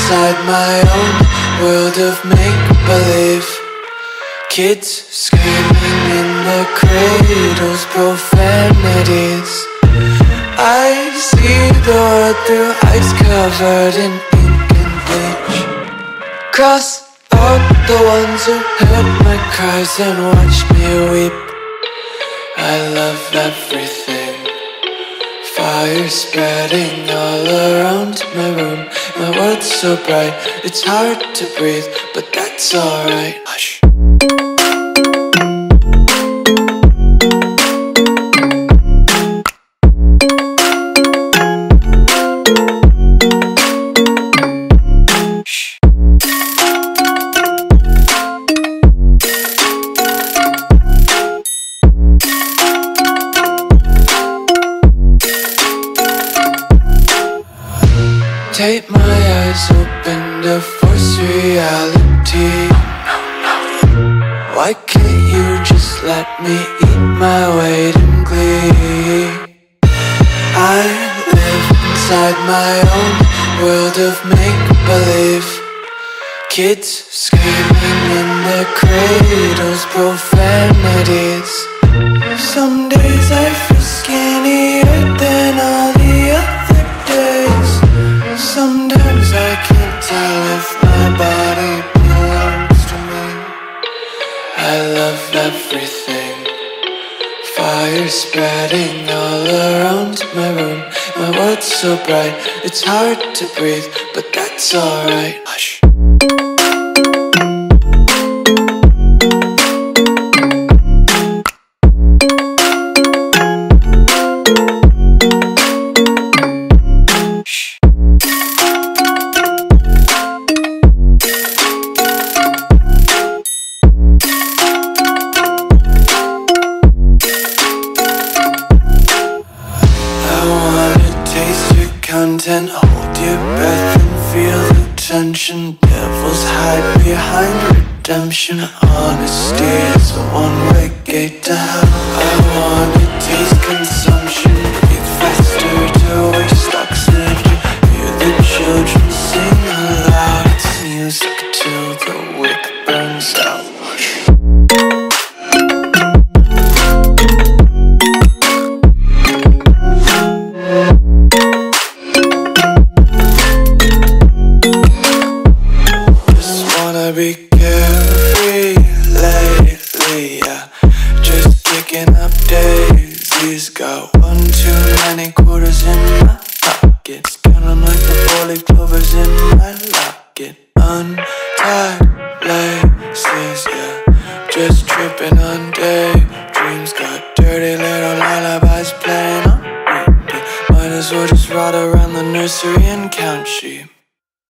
inside my own world of make-believe. Kids screaming in their cradles, profanities. I see the world through eyes covered in ink and bleach. Cross out the ones who heard my cries and watched me weep. I love everything. Fire spreading all around my room. My world's so bright, it's hard to breathe, but that's alright. Hush. Tape my eyes open to force reality. Why can't you just let me eat my weight in glee? I live inside my own world of make-believe. Kids screaming in their cradles, profanities. Some days I feel skinnier than all the other days. Sometimes I can't tell if my body belongs to me. I love everything. Fire spreading all around my room. My world's so bright, it's hard to breathe, but that's alright. Hush. Content, hold your breath and feel the tension. Devils hide behind redemption. Honesty is a one-way gate to hell. I wanna taste consumption. Breathe faster to waste oxygen. Hear the children sing aloud. It's music till the wick burns out. Be carefree lately, yeah. Just picking up daisies. Got one too many quarters in my pockets. Count 'em like the 4-leaf clovers in my locket. Untied laces, yeah. Just tripping on daydreams. Got dirty little lullabies playing on repeat. Might as well just ride around the nursery and count sheep.